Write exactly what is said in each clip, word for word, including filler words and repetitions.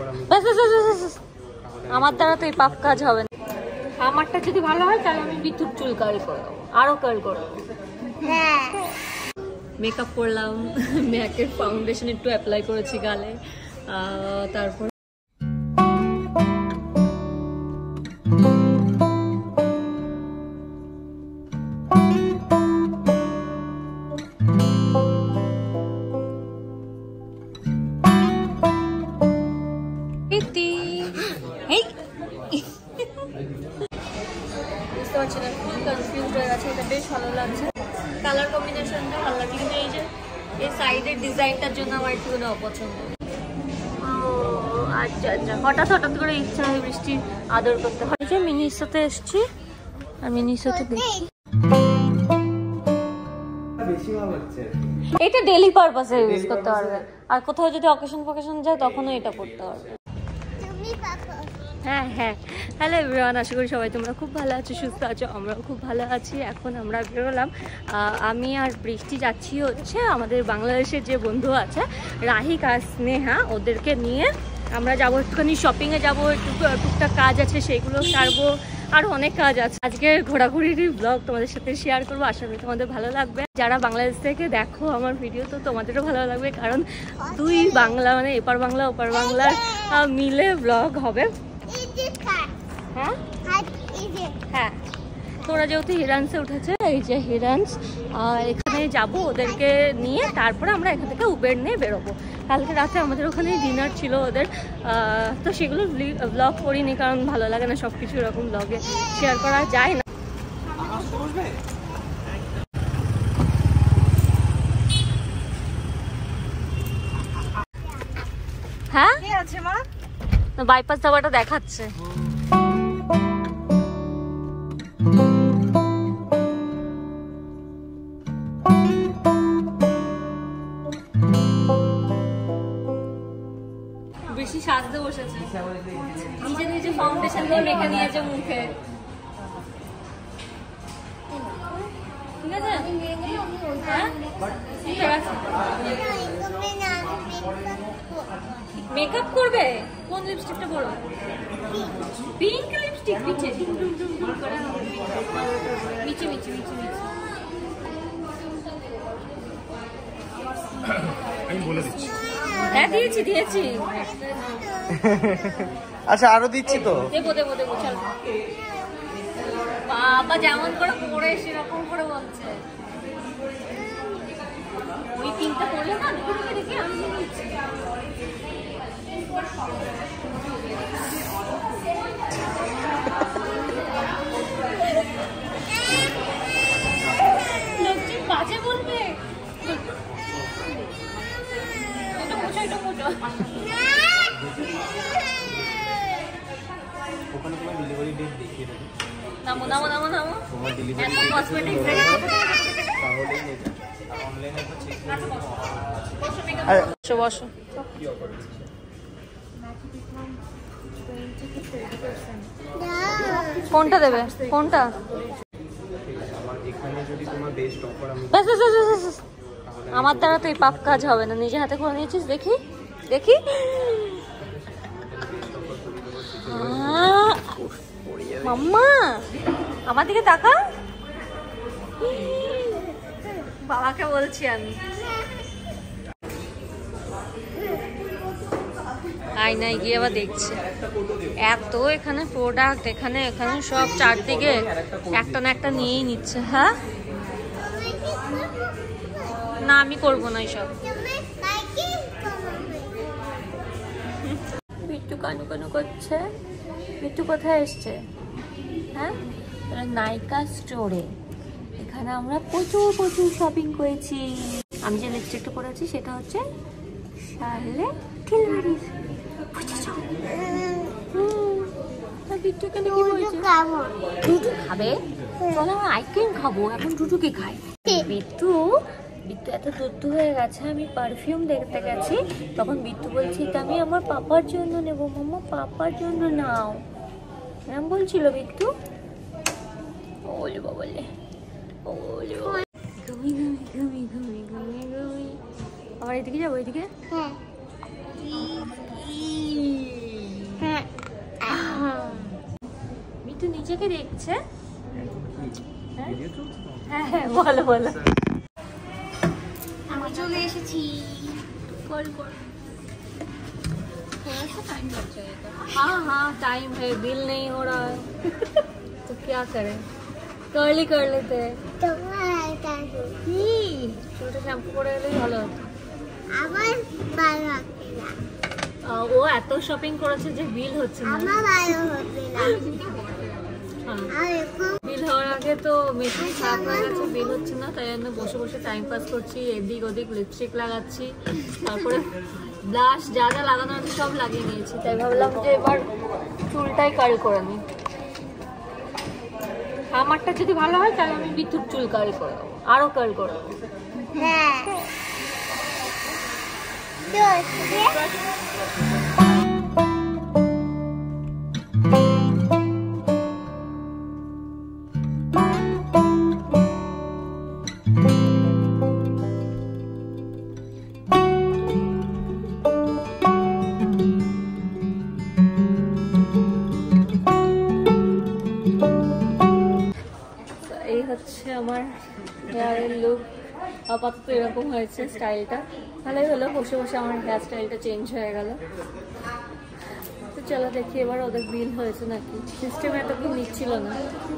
আমার দ্বারা তো এই পাপ কাজ হবে না। আমারটা যদি ভালো হয় তাহলে আমি বিদ্যুৎ চুল কার্ল করে দেবো, আরো কার্ল করে দেবো। মেকআপ করলাম, ম্যাকের ফাউন্ডেশন একটু অ্যাপ্লাই করেছি গালে, তারপর বুঝতে পারছি না, খুবই কনফিউজ হয়ে গেছে। এটা বেশ ভালো লাগছে, কালার কম্বিনেশনটা ভালো লাগছে, কিন্তু এই যে এই সাইডের ডিজাইনটার জন্য আমার একটু অপছন্দ। আচ্ছা আচ্ছা, হঠাৎ হঠাৎ করে ইচ্ছা হয় বৃষ্টির আদর করতে হয়। যে মিনিসোতে এসছি, আর মিনিসোতে দেখি এটা ডেইলি পারপাসে ইউজ করতে পারবে, আর কোথাও যদি অকেশন ফকেশন যায় তখনও এটা করতে পারবে। হ্যাঁ হ্যাঁ, হ্যালো এভরিওয়ান, আশা করি সবাই তোমরা খুব ভালো আছো, সুস্থ আছো। আমরাও খুব ভালো আছি। এখন আমরা বেরোলাম, আমি আর বৃষ্টি যাচ্ছি হচ্ছে আমাদের বাংলাদেশের যে বন্ধু আছে রাহিক আর স্নেহা, ওদেরকে নিয়ে আমরা যাবো একটুখানি শপিংয়ে যাবো, একটু টুকটাক কাজ আছে সেগুলো সারবো, আর অনেক কাজ আছে। আজকে ঘোরাঘুরির ব্লগ তোমাদের সাথে শেয়ার করবো, আশা করি তোমাদের ভালো লাগবে। যারা বাংলাদেশ থেকে দেখো আমার ভিডিও, তো তোমাদেরও ভালো লাগবে, কারণ দুই বাংলা মানে এপার বাংলা ওপার বাংলার মিলে ব্লগ হবে। হ্যাঁ হ্যাঁ, তোরা যেহেতু হিরান্সে উঠেছে, এই যে হিরান্স, এখানে যাব ওদেরকে নিয়ে, তারপরে আমরা এখান থেকে উবের নিয়ে বেরোবো। কালকে রাতে আমাদের ওখানে ডিনার ছিল ওদের, তো সেগুলো ব্লগ করিনি, কারণ ভালো লাগে না সব কিছু এরকম ব্লগে শেয়ার করা যায় না। হ্যাঁ আছে মা, বাইপাস যাওয়াটা দেখাচ্ছে। বেশি সাজতে বসেছে, নিজে নিজে ফাউন্ডেশন দিয়ে মেখে নিয়েছে মুখে। ঠিক আছে, মেকআপ করবে? কোন লিপস্টিকটা পরো? পিঙ্ক লিপস্টিক, পিছে মিচি মিচি মিচি মিচি। আমি বলে দিচ্ছি। হ্যাঁ দিয়েছি দিয়েছি। আচ্ছা আরো দিচ্ছি তো, দেবো দেবো দেবো, চল। বাবা যেমন করে পরে সেরকম করে বলছে। ওই পিঙ্কটা পরলে না, দেখে দেখে আমি দিচ্ছি। লোকজন বাজে বলবে। এটা মোচো, এটা মোচো। ওখানে তোমার ডেলিভারি ডেট দেখিয়ে দেবে। নামো নামো নামো নামো। তোমার ডেলিভারি এত কসমেটিক্স দেখে তাহলে অনলাইনে তো চেক করে বসো বসো। কোনটা দেবে? কোনটা? আমার এখানে যদি তোমার বেস্ট অফার আমি বাস বাস বাস, আমার দ্বারা তো এই পাপ কাজ হবে না। নিজে হাতে করে নিয়েছিস, দেখি দেখি। মাম্মা আমার দিকে তাকা, বাবাকে বলছি আমি। আয়নায় গিয়ে আবার দেখছি এত এখানে প্রোডাক্ট, এখানে এখানে সব চারদিকে একটা না একটা নিয়েই নিচ্ছে। হ্যাঁ না, আমি করবো না এইসব। বিট্টু কানু কানু করছে। বিট্টু কোথায় এসছে? হ্যাঁ, নাইকা স্টোরে। এখানে আমরা প্রচুর প্রচুর শপিং করেছি। আমি যে লিপস্টিকটা পরেছি সেটা হচ্ছে শার্লেট টিলবাড়ির। বিট্টু কেন কি বলছে? টুটু খাবে? চলো আমরা আইসক্রিম খাবো। এখন টুটুকে খাই। বিট্টু বিট্টু এত দুধ হয়ে গেছে। আমি পারফিউম দেখতে গেছি, তখন বিট্টু বলছি আমি আমার পাপার জন্য নেবো। মাম্মা পাপার জন্য নাও, এরকম বলছিল বিট্টু। ওলে বাবলে ওলে ঘুমি ঘুমি ঘুমি ঘুমি ঘুমি ঘুমি। আবার এদিকে যাবো, এদিকে। হ্যাঁ নিজেকে দেখছে। হ্যাঁ হ্যাঁ বলো বলো। আমি চলে এসেছি। कॉल कर। थोड़ा सा टाइम लग जाएगा। हाँ हाँ टाइम है, बिल नहीं हो रहा है तो क्या करें, कर्ली कर लेते हैं। চুলটা শ্যাম্পু করে এলেই ভালো হতো। আমার ভালো হচ্ছে না। আহ, ও এত শপিং করেছে যে বিল হচ্ছে না। আমার ভালো হচ্ছে না। হ্যাঁ। আর এখন বিল হওয়ার আগে তো মেশিন খারাপ হয়ে গেছে, বিল হচ্ছে না, তাই জন্য বসে বসে টাইম পাস করছি, এদিক ওদিক লিপস্টিক লাগাচ্ছি, তারপরে ব্লাশ যা যা লাগানো আছে সব লাগিয়ে নিয়েছি। তাই ভাবলাম যে এবার চুলটাই কার্ল করে নিই। আমারটা যদি ভালো হয় তাহলে আমি বিদ্যুৎ চুল কার্ল করে দেবো, আরও কার্ল করে দেবো। হ্যাঁ এই হচ্ছে আমার হেয়ারের লুক। আপাতত এরকম হয়েছে স্টাইলটা, ভালোই হলো। বসে বসে আমার হেয়ার স্টাইলটা চেঞ্জ হয়ে গেল। তো চলো দেখি এবার ওদের বিল হয়েছে নাকি। সিস্টেমে এতক্ষণ নিচ্ছিল না।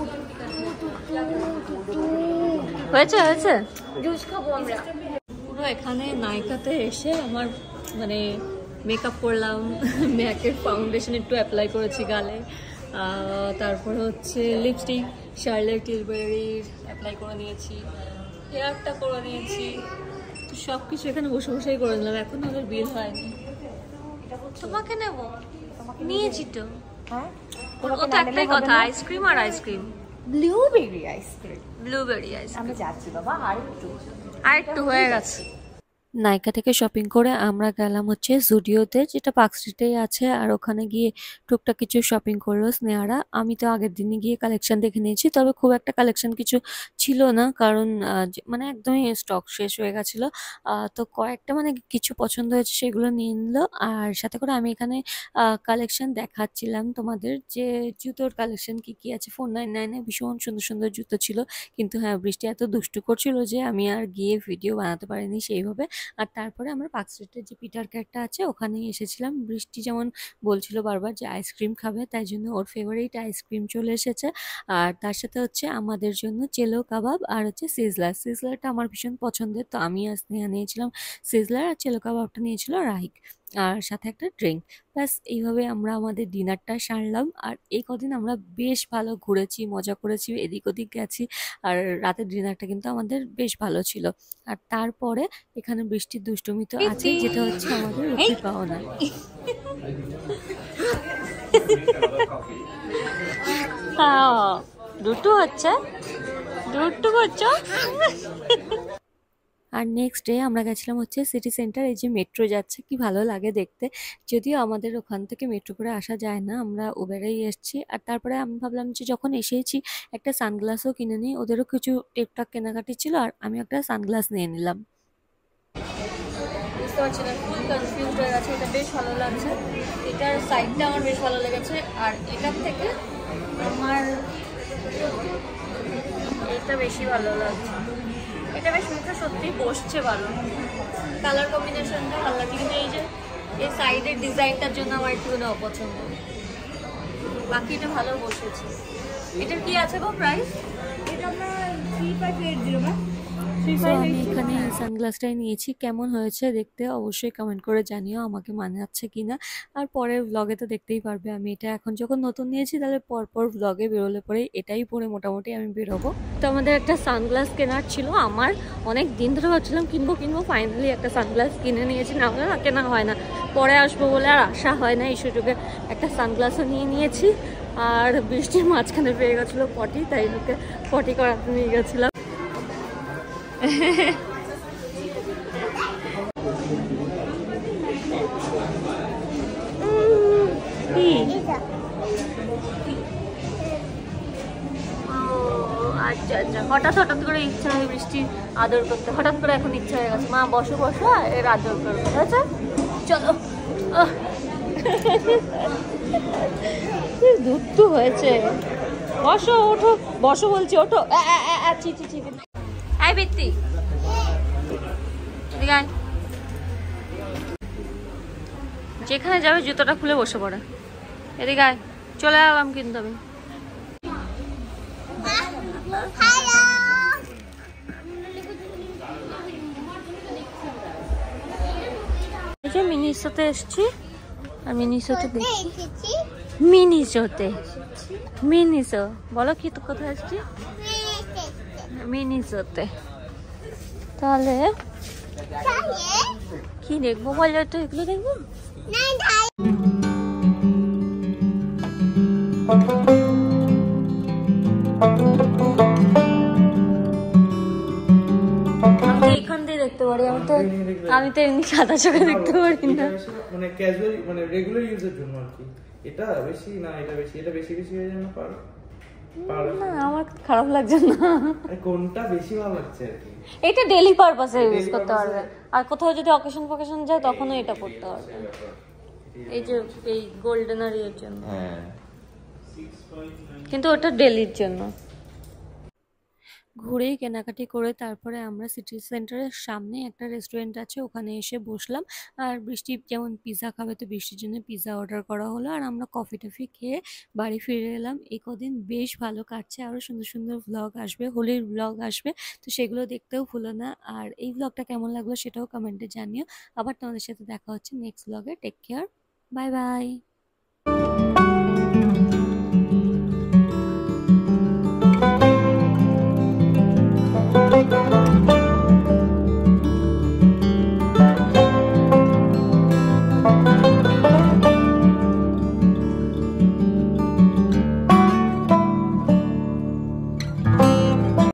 হয়েছে হয়েছে জুস খাবো আমরা। পুরো এখানে নায়িকাতে এসে আমার মানে মেকআপ করলাম, ম্যাকের ফাউন্ডেশন একটু অ্যাপ্লাই করেছি গালে, তারপরে হচ্ছে লিপস্টিক শার্লেট টিলবেরির অ্যাপ্লাই করে নিয়েছি, হেয়ারটা করে নিয়েছি। তো সব কিছু এখানে বসে বসেই করে নিলাম। এখন ওদের বিল হয়নি। তোমাকে নেবো, নিয়েছি তো। হ্যাঁ ও তো একটাই কথা, আইসক্রিম আর ice cream. Blueberry ice cream blueberry ice cream. আমরা যাচ্ছি বাবা, আর একটু আর একটু হয়ে গেছে। নাইকা থেকে শপিং করে আমরা গেলাম হচ্ছে জুডিওতে, যেটা পার্ক স্ট্রিটেই আছে। আর ওখানে গিয়ে টুকটাক কিছু শপিং করলো স্নেহারা। আমি তো আগের দিনে গিয়ে কালেকশন দেখে নিয়েছি, তবে খুব একটা কালেকশন কিছু ছিল না, কারণ আহ, যে- মানে একদমই স্টক শেষ হয়ে গেছিলো। আহ, তো কয়েকটা মানে কিছু পছন্দ হয়েছে সেগুলো নিয়ে নিলো। আর সাথে করে আমি এখানে কালেকশন দেখাচ্ছিলাম তোমাদের, যে জুতোর কালেকশন কি কি আছে। ফোর নাইন নাইনে ভীষণ সুন্দর সুন্দর জুতো ছিল, কিন্তু হ্যাঁ বৃষ্টি এত দুষ্টু করছিল যে আমি আর গিয়ে ভিডিও বানাতে পারিনি সেইভাবে। আর তারপরে আমরা পার্ক স্ট্রিটের যে পিটার ক্যাটটা আছে ওখানেই এসেছিলাম। বৃষ্টি যেমন বলছিল বারবার যে আইসক্রিম খাবে, তাই জন্য ওর ফেভারিট আইসক্রিম চলে এসেছে। আর তার সাথে হচ্ছে আমাদের জন্য চেলো কাবাব আর হচ্ছে সিজলার। সিজলারটা আমার ভীষণ পছন্দের, তো আমি আর স্নেহা নিয়েছিলাম সিজলার, আর চেলো কাবাবটা নিয়েছিল রাহিক, আর সাথে একটা ড্রিঙ্ক। ব্যাস এইভাবে আমরা আমাদের ডিনারটা সারলাম। আর এই কদিন আমরা বেশ ভালো ঘুরেছি, মজা করেছি, এদিক ওদিক গেছি। আর রাতের ডিনারটা কিন্তু আমাদের বেশ ভালো ছিল। আর তারপরে এখানে বৃষ্টির দুষ্টুমি তো আছে, যেটা হচ্ছে আমাদের রুটি পাওনা। দুটো হচ্ছে, দুটো করছো। আর নেক্সট ডে আমরা গেছিলাম হচ্ছে সিটি সেন্টার। এই যে মেট্রো যাচ্ছে, কি ভালো লাগে দেখতে। যদিও আমাদের ওখান থেকে মেট্রো করে আসা যায় না, আমরা উবেরেই এসেছি। আর তারপরে আমি ভাবলাম যে যখন এসেছি একটা সানগ্লাসও কিনে নিই, ওদেরও কিছু টেকটাক কেনাকাটি ছিল, আর আমি একটা সানগ্লাস নিয়ে নিলাম। বুঝতে পারছি না, ফুল কনফিউজ হয়ে গেছে। এটা বেশ ভালো লাগছে, এটার সাইডটা আমার বেশ ভালো লেগেছে। আর এটার থেকে আমার এটা বেশি ভালো লাগছে। এটা বেশ মুখে সত্যি বসছে ভালো, কালার কম্বিনেশনটা ভালো লাগছে। কিন্তু এই যে এই সাইডের ডিজাইনটার জন্য আমার একটু অপছন্দ। বাকিটা ভালো বসেছে। এটার কি আছে গো প্রাইস? এটা আমরা three five eight zero ma'am. তো আমি এখানে সানগ্লাসটাই নিয়েছি। কেমন হয়েছে দেখতে অবশ্যই কমেন্ট করে জানিও আমাকে মানাচ্ছে কিনা। আর পরের ব্লগে তো দেখতেই পারবে। আমি এটা এখন যখন নতুন নিয়েছি, তাহলে পরপর ব্লগে বেরোলে পরে এটাই পরে মোটামুটি আমি বেরোবো। তো আমাদের একটা সানগ্লাস কেনার ছিল। আমার অনেক দিন ধরে ভাবছিলাম কিনবো কিনবো, ফাইনালি একটা সানগ্লাস কিনে নিয়েছি। না হলে না কেনা হয় না, পরে আসবো বলে আর আসা হয় না। এই সুযোগে একটা সানগ্লাসও নিয়ে নিয়েছি। আর বৃষ্টির মাঝখানে পেয়ে গেছিলো পটি, তাই ওকে পটি করাতে নিয়ে গেছিলাম। আচ্ছা আচ্ছা, হঠাৎ হঠাৎ করে ইচ্ছা হয় বৃষ্টির আদর করতে। হঠাৎ করে এখন ইচ্ছা হয়ে গেছে, মা বসো বসো এর আদর করবো। আচ্ছা চলো। দুধ তো হয়েছে। বসো ওঠো, বসো বলছি, ওঠো। আ, আ, আ, আ, ছি, ছি, ছি, ছি। এই বৃত্তি, এদিকে আয়। যেখানে যাবে জুতোটা খুলে বসে পড়ে। এদিকে আয়, চলে এলাম কিন্তু আমি। হ্যালো এই যে মিনিসোতে এসছি, আর মিনিসোতে দেখি এসেছি মিনিসোতে, মিনিসো বলো কি তো কোথায় এসছি? মিনিসোতে। তাহলে কি দেখবো বলো তো? এগুলো দেখবো। আমি তো এখান দিয়ে দেখতে পারি, আমি তো আমি তো এমনি সাদা চোখে দেখতে পারি না। মানে ক্যাজুয়াল মানে রেগুলার ইউজের জন্য আর কি। এটা বেশি না, এটা বেশি, এটা বেশি বেশি হয়ে যায় না? পার না আমার খারাপ লাগছে না। কোনটা বেশি ভালো লাগছে আর কি? এটা ডেইলি পারপাসে ইউজ করতে পারবে, আর কোথাও যদি অকেশন ফকেশন যায় তখনও এটা পড়তে পারবে। এই যে এই গোল্ডেন আর এর জন্য, হ্যাঁ, কিন্তু ওটা ডেলির জন্য। ঘুরেই কেনাকাটি করে তারপরে আমরা সিটি সেন্টারের সামনে একটা রেস্টুরেন্ট আছে, ওখানে এসে বসলাম। আর বৃষ্টি যেমন পিৎজা খাবে, তো বৃষ্টির জন্য পিৎজা অর্ডার করা হলো, আর আমরা কফি টফি খেয়ে বাড়ি ফিরে এলাম। এই কদিন বেশ ভালো কাটছে, আরও সুন্দর সুন্দর ব্লগ আসবে, হোলির ব্লগ আসবে, তো সেগুলো দেখতেও ভুলো না। আর এই ব্লগটা কেমন লাগলো সেটাও কমেন্টে জানিও। আবার তোমাদের সাথে দেখা হচ্ছে নেক্সট ব্লগে। Take care, bye by.